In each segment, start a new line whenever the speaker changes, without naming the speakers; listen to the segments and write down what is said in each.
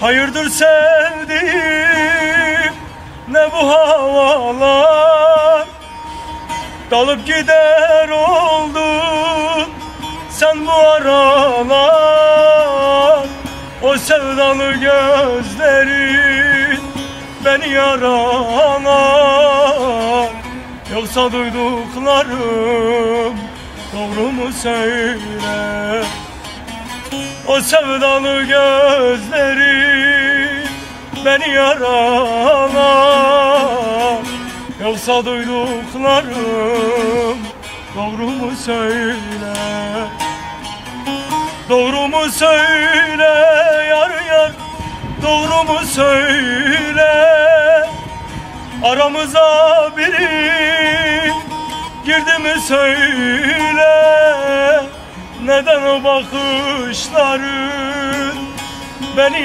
Hayırdır sevdiğim, ne bu havalar? Dalıp gider oldun sen bu aralar. O sevdalı gözlerin beni yaralar. Yoksa duyduklarım doğru mu söyle? O sevdalı gözlerin beni yaralar. Yoksa duyduklarım doğru mu söyle? Doğru mu söyle yar yar, doğru mu söyle? Aramıza biri girdi mi söyle? Neden o bakışların beni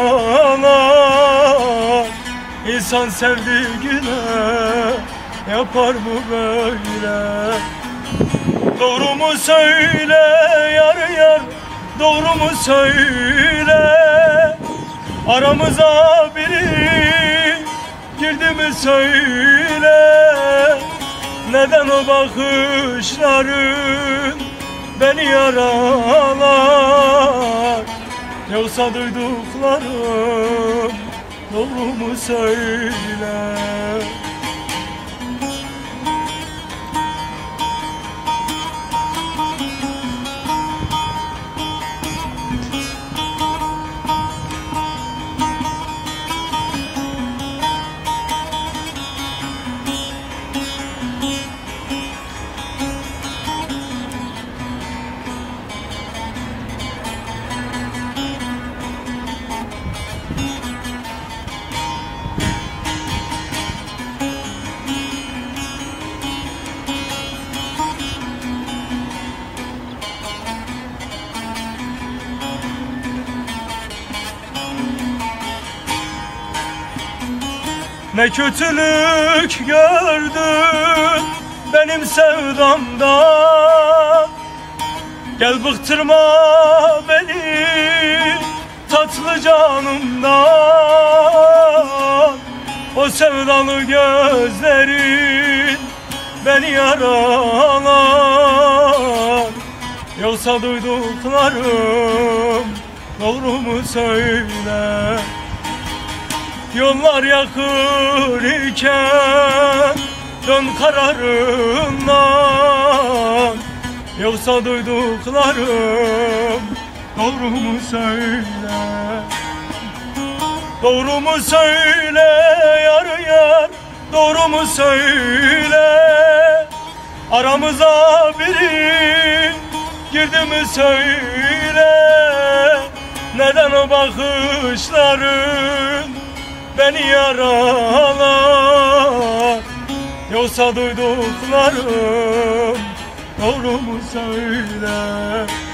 yaralar? İnsan sevdiğine yapar mı böyle? Doğru mu söyle yar yar, doğru mu söyle? Aramıza biri girdi mi söyle? Neden o bakışların beni yaralar? Yoksa duyduklarım doğru mu söyle? Ne kötülük gördün benim sevdamdan. Gel bıktırma beni tatlı canımdan. O sevdalı gözlerin beni yaralar. Yoksa duyduklarım doğru mu söyle? Yollar yakır iken dön kararından. Yoksa duyduklarım doğru mu söyle? Doğru mu söyle yar yar, doğru mu söyle? Aramıza biri girdi mi söyle? Neden o bakışların beni yaralar? Yoksa duyduklarım doğru mu söyle?